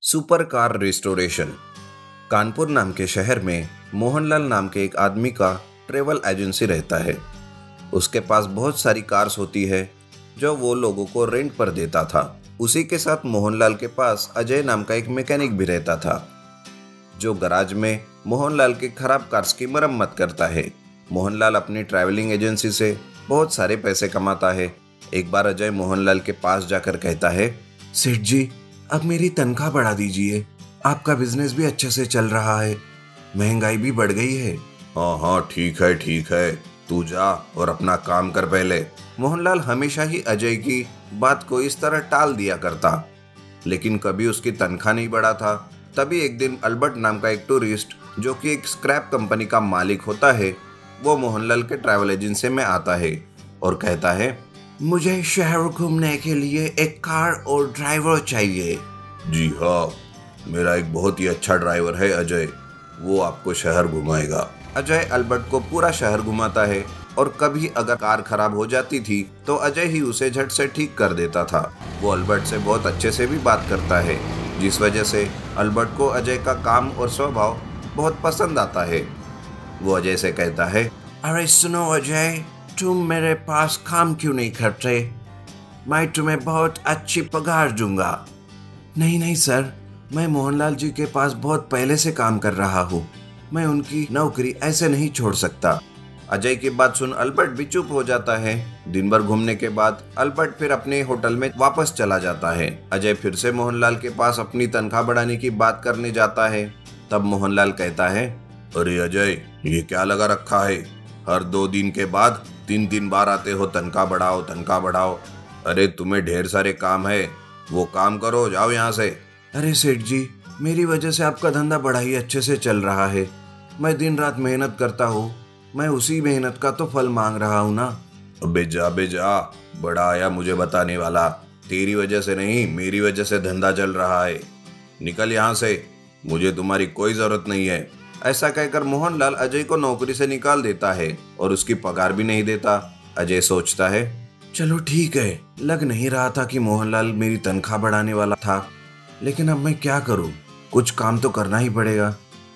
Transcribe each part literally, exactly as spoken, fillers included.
Super car restoration. Kanpur नाम के शहर में मोहनलाल नाम के एक आदमी का ट्रेवल एजेंसी रहता है। उसके पास बहुत सारी कार्स होती है जो वो लोगों को रेंट पर देता था। उसी के साथ मोहनलाल के पास अजय नाम का एक मैकेनिक भी रहता था जो गराज में मोहनलाल के खराब कार्स की मरम्मत करता है। मोहनलाल अपनी ट्रैवलिंग एजेंसी से बहुत सारे पैसे कमाता है। एक बार अजय मोहनलाल के पास जाकर कहता है, सेठ जी, अब मेरी तनख्वाह बढ़ा दीजिए। आपका बिजनेस भी अच्छे से चल रहा है, महंगाई भी बढ़ गई है। हाँ हाँ ठीक है ठीक है, तू जा और अपना काम कर पहले। मोहनलाल हमेशा ही अजय की बात को इस तरह टाल दिया करता, लेकिन कभी उसकी तनख्वाह नहीं बढ़ा था। तभी एक दिन अल्बर्ट नाम का एक टूरिस्ट, जो कि एक स्क्रैप कंपनी का मालिक होता है, वो मोहनलाल के ट्रैवल एजेंसी में आता है और कहता है, मुझे शहर घूमने के लिए एक कार और ड्राइवर चाहिए। जी हाँ, मेरा एक बहुत ही अच्छा ड्राइवर है अजय, वो आपको शहर घुमाएगा। अजय अल्बर्ट को पूरा शहर घुमाता है और कभी अगर कार खराब हो जाती थी तो अजय ही उसे झट से ठीक कर देता था। वो अल्बर्ट से बहुत अच्छे से भी बात करता है, जिस वजह से अल्बर्ट को अजय का काम और स्वभाव बहुत पसंद आता है। वो अजय से कहता है, अरे सुनो अजय, तुम मेरे पास काम क्यों नहीं करते? मैं तुम्हें बहुत अच्छी पगार दूंगा। नहीं नहीं सर, मैं मोहनलाल जी के पास बहुत पहले से काम कर रहा हूँ, मैं उनकी नौकरी ऐसे नहीं छोड़ सकता। अजय की बात सुन अल्बर्ट भी चुप हो जाता है। दिन भर घूमने के बाद अल्बर्ट फिर अपने होटल में वापस चला जाता है। अजय फिर से मोहनलाल के पास अपनी तनख्वाह बढ़ाने की बात करने जाता है। तब मोहनलाल कहता है, अरे अजय, ये क्या लगा रखा है? हर दो दिन के बाद तीन तीन बार आते हो, तनख्वाह बढ़ाओ तनख्वाह बढ़ाओ। अरे तुम्हें ढेर सारे काम है, वो काम करो, जाओ यहाँ से। अरे सेठ जी, मेरी वजह से आपका धंधा बड़ा ही अच्छे से चल रहा है। मैं दिन रात मेहनत करता हूँ, मैं उसी मेहनत का तो फल मांग रहा हूँ ना। अबे जा बे जा, बड़ा आया मुझे बताने वाला। तेरी वजह से नहीं, मेरी वजह से धंधा चल रहा है। निकल यहाँ से, मुझे तुम्हारी कोई जरूरत नहीं है। ऐसा कहकर मोहनलाल अजय को नौकरी से निकाल देता है और उसकी पगार भी नहीं देता। अजय सोचता है, चलो ठीक है, लग नहीं रहा था कि मोहनलाल मेरी तनख्वाह बढ़ाने वाला था, लेकिन अब मैं क्या करूं, कुछ काम तो करना ही पड़ेगा।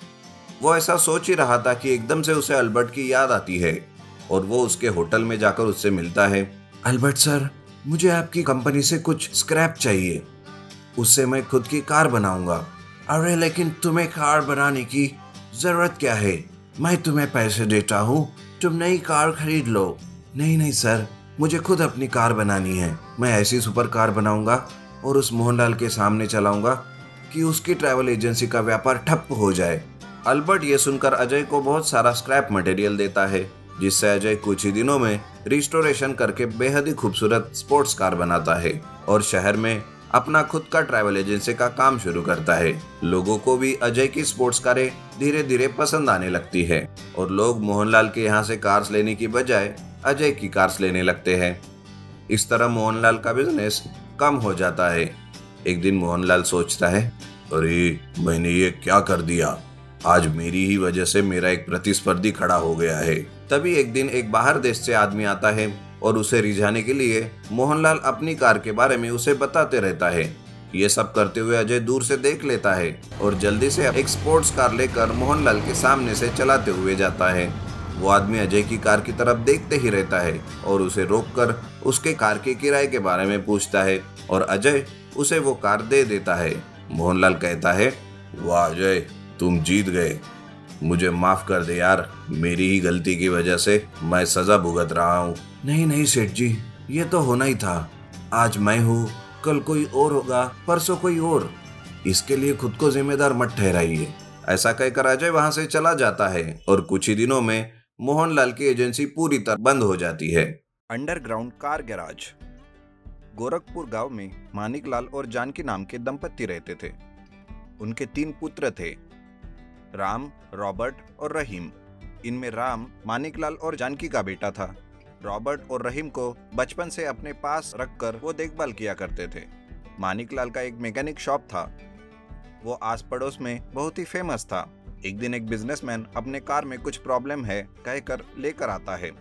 वो ऐसा सोच ही रहा था कि एकदम से उसे अल्बर्ट की याद आती है और वो उसके होटल में जाकर उससे मिलता है। अल्बर्ट सर, मुझे आपकी कंपनी से कुछ स्क्रैप चाहिए, उससे मैं खुद की कार बनाऊंगा। अरे लेकिन तुम्हें कार बनाने की जरूरत क्या है? मैं तुम्हें पैसे देता हूँ, तुम नई कार खरीद लो। नहीं नहीं सर, मुझे खुद अपनी कार बनानी है। मैं ऐसी सुपर कार बनाऊंगा और उस मोहनलाल के सामने चलाऊंगा कि उसकी ट्रैवल एजेंसी का व्यापार ठप हो जाए। अल्बर्ट ये सुनकर अजय को बहुत सारा स्क्रैप मटेरियल देता है, जिससे अजय कुछ ही दिनों में रिस्टोरेशन करके बेहद ही खूबसूरत स्पोर्ट्स कार बनाता है और शहर में अपना खुद का ट्रैवल एजेंसी का काम शुरू करता है। लोगों को भी अजय की स्पोर्ट्स कारें धीरे धीरे पसंद आने लगती है और लोग मोहनलाल के यहाँ से कार्स लेने की बजाय अजय की कार्स लेने लगते हैं। इस तरह मोहनलाल का बिजनेस कम हो जाता है। एक दिन मोहनलाल सोचता है, अरे मैंने ये क्या कर दिया, आज मेरी ही वजह से मेरा एक प्रतिस्पर्धी खड़ा हो गया है। तभी एक दिन एक बाहर देश से आदमी आता है और उसे रिझाने के लिए मोहनलाल अपनी कार के बारे में उसे बताते रहता है। ये सब करते हुए अजय दूर से देख लेता है और जल्दी से एक स्पोर्ट्स कार लेकर मोहनलाल के सामने से चलाते हुए जाता है। वो आदमी अजय की कार की तरफ देखते ही रहता है और उसे रोककर उसके कार के किराए के बारे में पूछता है और अजय उसे वो कार दे देता है। मोहनलाल कहता है, वाह अजय, तुम जीत गए, मुझे माफ कर दे यार, मेरी ही गलती की वजह से मैं सजा भुगत रहा हूँ। नहीं नहीं सेठ जी, ये तो होना ही था। आज मैं हूँ, कल कोई और होगा, परसों कोई और, इसके लिए खुद को जिम्मेदार मत ठहराइए। ऐसा कहकर अजय वहां से चला जाता है और कुछ ही दिनों में मोहनलाल की एजेंसी पूरी तरह बंद हो जाती है। Underground car garage. गोरखपुर गांव में मानिकलाल और जानकी नाम के दंपति रहते थे। उनके तीन पुत्र थे, राम, रॉबर्ट और रहीम। इनमें राम मानिकलाल और जानकी का बेटा था। रॉबर्ट और रहीम को बचपन से अपने पास रखकर वो देखभाल किया करते थे। मानिकलाल का एक मैकेनिक शॉप था, वो आस पड़ोस में बहुत ही फेमस था। एक दिन एक बिजनेसमैन अपने कार में कुछ प्रॉब्लम है कहकर लेकर आता है।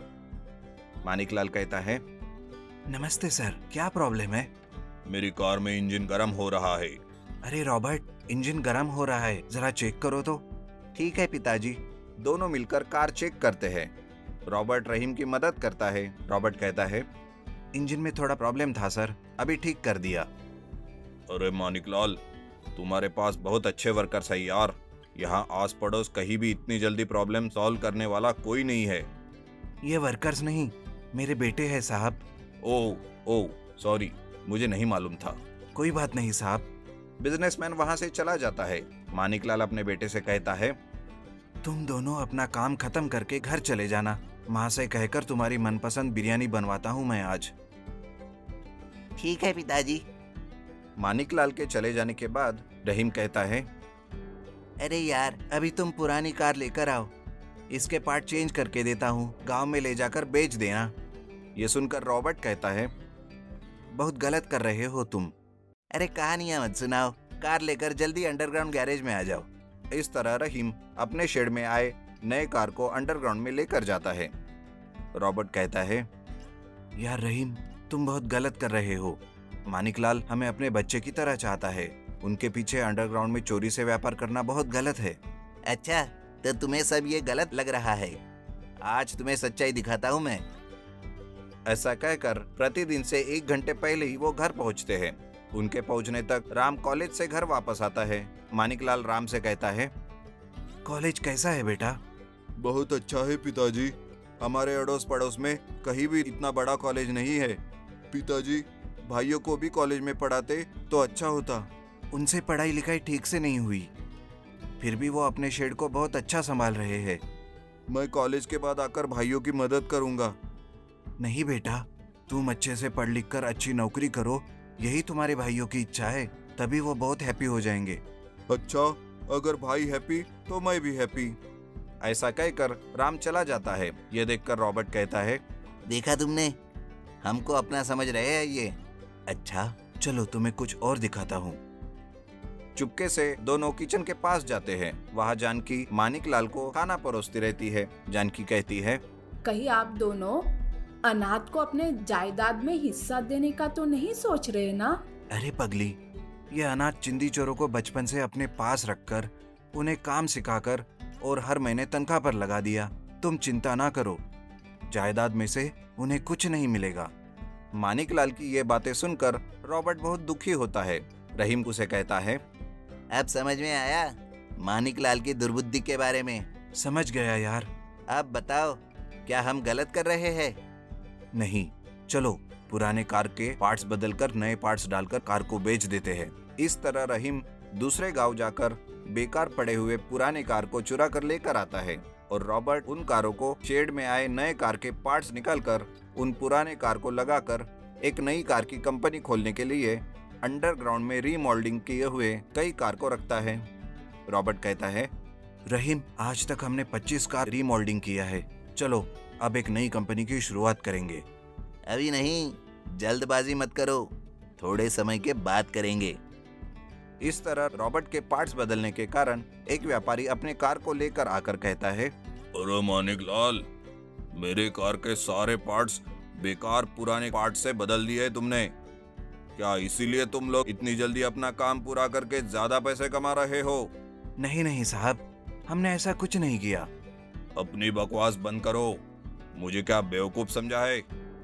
मानिकलाल कहता है, नमस्ते सर, क्या प्रॉब्लम है? मेरी कार में इंजन गर्म हो रहा है, अरे रॉबर्ट, इंजन गर्म हो रहा है, जरा चेक करो तो। ठीक है पिताजी। दोनों मिलकर कार चेक करते हैं। रॉबर्ट रहीम की मदद करता है। रॉबर्ट कहता है, इंजन में थोड़ा प्रॉब्लम था सर, अभी ठीक कर दिया। अरे मानिकलाल, तुम्हारे पास बहुत अच्छे वर्कर्स है यार। यहाँ आस पड़ोस कहीं भी इतनी जल्दी प्रॉब्लम सॉल्व करने वाला कोई नहीं है। ये वर्कर्स नहीं, मेरे बेटे हैं साहब। ओह ओह सॉरी, मुझे नहीं मालूम था। कोई बात नहीं साहब। बिजनेसमैन वहां से चला जाता है। मानिकलाल अपने बेटे से कहता है, तुम दोनों अपना काम खत्म करके घर चले जाना। माँ से कहकर तुम्हारी मनपसंद बिरयानी बनवाता हूँ मैं आज। ठीक है पिताजी। मानिकलाल के चले जाने के बाद रहीम कहता है, अरे यार, अभी तुम पुरानी कार लेकर आओ, इसके पार्ट चेंज करके देता हूँ, गांव में ले जाकर बेच देना। ये सुनकर रॉबर्ट कहता है, बहुत गलत कर रहे हो तुम। अरे कहानियां मत सुनाओ, कार लेकर जल्दी अंडरग्राउंड गैरेज में आ जाओ। इस तरह रहीम अपने शेड में आए नए कार को अंडरग्राउंड में लेकर जाता है। रॉबर्ट कहता है, यार रहीम, तुम बहुत गलत कर रहे हो। मानिकलाल हमें अपने बच्चे की तरह चाहता है। उनके पीछे अंडरग्राउंड में चोरी से व्यापार करना बहुत गलत है। अच्छा, तो तुम्हें सब ये गलत लग रहा है। आज तुम्हें सच्चाई दिखाता हूँ मैं। ऐसा कहकर प्रतिदिन से एक घंटे पहले ही वो घर पहुँचते हैं। उनके पहुँचने तक राम कॉलेज से घर वापस आता है। मानिकलाल राम से कहता है, कॉलेज कैसा है बेटा? बहुत अच्छा है पिताजी। हमारे अड़ोस पड़ोस में कहीं भी इतना बड़ा कॉलेज नहीं है। पिताजी, भाइयों को भी कॉलेज में पढ़ाते तो अच्छा होता। उनसे पढ़ाई लिखाई ठीक से नहीं हुई, फिर भी वो अपने शेड को बहुत अच्छा संभाल रहे हैं। मैं कॉलेज के बाद आकर भाइयों की मदद करूंगा। नहीं बेटा, तुम अच्छे से पढ़ लिख कर अच्छी नौकरी करो, यही तुम्हारे भाइयों की इच्छा है, तभी वो बहुत हैप्पी हो जाएंगे। अच्छा, अगर भाई हैप्पी तो मैं भी हैप्पी। ऐसा कहकर राम चला जाता है। ये देखकर रॉबर्ट कहता है, देखा तुमने, हमको अपना समझ रहे हैं ये। अच्छा, चलो तुम्हें कुछ और दिखाता हूँ। चुपके से दोनों किचन के पास जाते हैं। वहाँ जानकी मानिकलाल को खाना परोसती रहती है। जानकी कहती है, कहीं आप दोनों अनाथ को अपने जायदाद में हिस्सा देने का तो नहीं सोच रहे ना? अरे पगली, ये अनाथ चिंदी चोरों को बचपन से अपने पास रखकर उन्हें काम सिखाकर और हर महीने तनख्वाह पर लगा दिया। तुम चिंता ना करो, जायदाद में से उन्हें कुछ नहीं मिलेगा। मानिकलाल की ये बातें सुनकर रॉबर्ट बहुत दुखी होता है। रहीम उसे कहता है, अब समझ में आया मानिकलाल की दुर्बुद्धि के बारे में? समझ गया यार। अब बताओ, क्या हम गलत कर रहे हैं? नहीं, चलो पुराने कार के पार्ट्स बदलकर नए पार्ट्स डालकर कार को बेच देते हैं। इस तरह रहीम दूसरे गांव जाकर बेकार पड़े हुए पुराने कार को चुरा कर लेकर आता है और रॉबर्ट उन कारों को शेड में आए नए कार के पार्ट्स निकालकर उन पुराने कार को लगाकर एक नई कार की कंपनी खोलने के लिए अंडरग्राउंड में रीमॉल्डिंग किए हुए कई कार को रखता है। रॉबर्ट कहता है, रहीम, आज तक हमने पच्चीस कार रीमॉल्डिंग किया है। चलो अब एक नई कंपनी की शुरुआत करेंगे। अभी नहीं, जल्दबाजी मत करो, थोड़े समय के बाद करेंगे। इस तरह रॉबर्ट के पार्ट्स बदलने के कारण एक व्यापारी अपने कार को लेकर आकर कहता है, अरे मानिकलाल, मेरे कार के सारे पार्ट्स बेकार पुराने पार्ट्स से बदल दिए तुमने। क्या इसीलिए तुम लोग इतनी जल्दी अपना काम पूरा करके ज्यादा पैसे कमा रहे हो? नहीं नहीं साहब, हमने ऐसा कुछ नहीं किया। अपनी बकवास बंद करो। मुझे क्या बेवकूफ समझा है?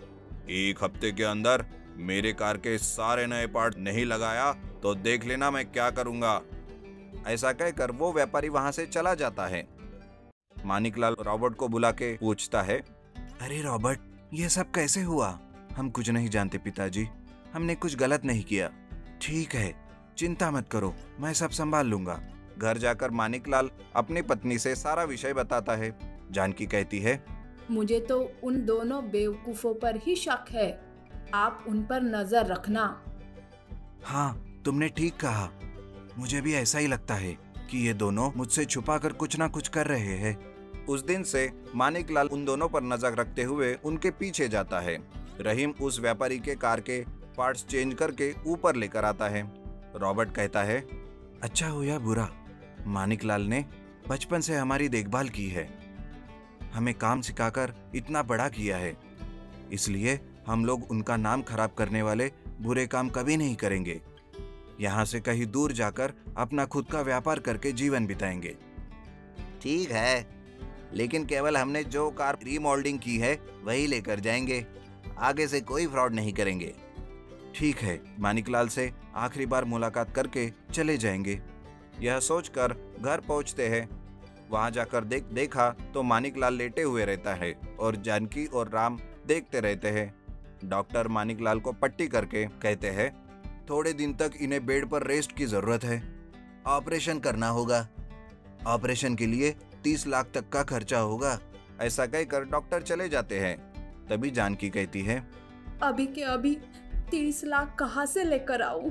एक हफ्ते के अंदर मेरे कार के सारे नए पार्ट नहीं लगाया तो देख लेना मैं क्या करूंगा। ऐसा कहकर वो व्यापारी वहां से चला जाता है। मानिकलाल रॉबर्ट को बुला के पूछता है, अरे रॉबर्ट, ये सब कैसे हुआ? हम कुछ नहीं जानते पिताजी, हमने कुछ गलत नहीं किया। ठीक है, चिंता मत करो, मैं सब संभाल लूंगा। घर जाकर मानिकलाल अपनी पत्नी से सारा विषय बताता है। जानकी कहती है, मुझे तो उन दोनों बेवकूफों पर ही शक है, आप उन पर नजर रखना। हाँ, तुमने ठीक कहा, मुझे भी ऐसा ही लगता है कि ये दोनों मुझसे छुपा कर कुछ ना कुछ कर रहे हैं। उस दिन से मानिकलाल उन दोनों पर नजर रखते हुए उनके पीछे जाता है। रहीम उस व्यापारी के कार के पार्ट्स चेंज करके ऊपर लेकर आता है। रॉबर्ट कहता है, अच्छा हो या बुरा, मानिकलाल ने बचपन से हमारी देखभाल की है, हमें काम सिखाकर इतना बड़ा किया है, इसलिए हम लोग उनका नाम खराब करने वाले बुरे काम कभी नहीं करेंगे। यहाँ से कहीं दूर जाकर अपना खुद का व्यापार करके जीवन बिताएंगे। ठीक है, लेकिन केवल हमने जो कार रीमॉल्डिंग की है वही लेकर जाएंगे, आगे से कोई फ्रॉड नहीं करेंगे। ठीक है, मानिकलाल से आखिरी बार मुलाकात करके चले जाएंगे। यह सोचकर घर पहुंचते हैं। वहां जाकर देख देखा तो मानिकलाल लेटे हुए रहता है और जानकी और राम देखते रहते हैं। डॉक्टर मानिकलाल को पट्टी करके कहते हैं, थोड़े दिन तक इन्हें बेड पर रेस्ट की जरूरत है, ऑपरेशन करना होगा। ऑपरेशन के लिए तीस लाख तक का खर्चा होगा। ऐसा कहकर डॉक्टर चले जाते हैं। तभी जानकी कहती है, अभी के अभी तीस लाख कहाँ से लेकर आऊं?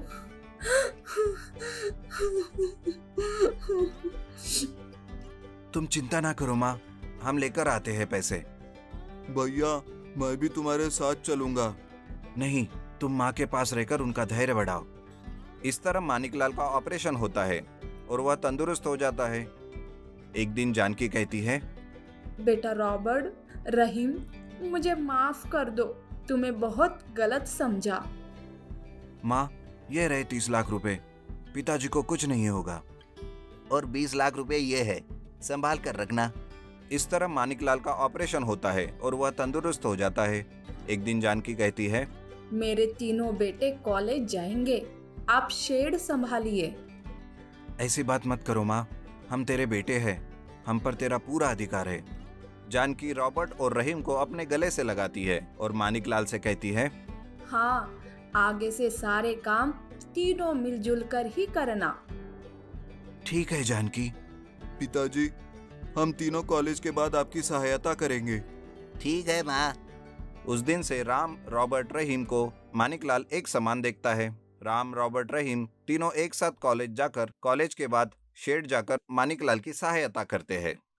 तुम चिंता ना करो माँ, हम लेकर आते हैं पैसे। भैया मैं भी तुम्हारे साथ चलूंगा। नहीं, तुम माँ के पास रहकर उनका धैर्य बढ़ाओ। इस तरह मानिकलाल का ऑपरेशन होता है और वह तंदुरुस्त हो जाता है। एक दिन जानकी कहती है, बेटा रॉबर्ट, रहीम, मुझे माफ कर दो, तुम्हें बहुत गलत समझा। माँ, ये रहे तीस लाख रुपए, पिताजी को कुछ नहीं होगा। और बीस लाख रुपए ये है, संभाल कर रखना। इस तरह मानिकलाल का ऑपरेशन होता है और वह तंदुरुस्त हो जाता है। एक दिन जानकी कहती है, मेरे तीनों बेटे कॉलेज जाएंगे, आप शेड संभालिए। ऐसी बात मत करो माँ, हम तेरे बेटे हैं, हम पर तेरा पूरा अधिकार है। जानकी रॉबर्ट और रहीम को अपने गले से लगाती है और मानिकलाल से कहती है, हाँ, आगे से सारे काम तीनों मिलजुल कर ही करना। ठीक है जानकी। पिताजी, हम तीनों कॉलेज के बाद आपकी सहायता करेंगे। ठीक है माँ। उस दिन से राम, रॉबर्ट, रहीम को मानिकलाल एक समान देखता है। राम, रॉबर्ट, रहीम तीनों एक साथ कॉलेज जाकर कॉलेज के बाद शेड जाकर मानिकलाल की सहायता करते हैं।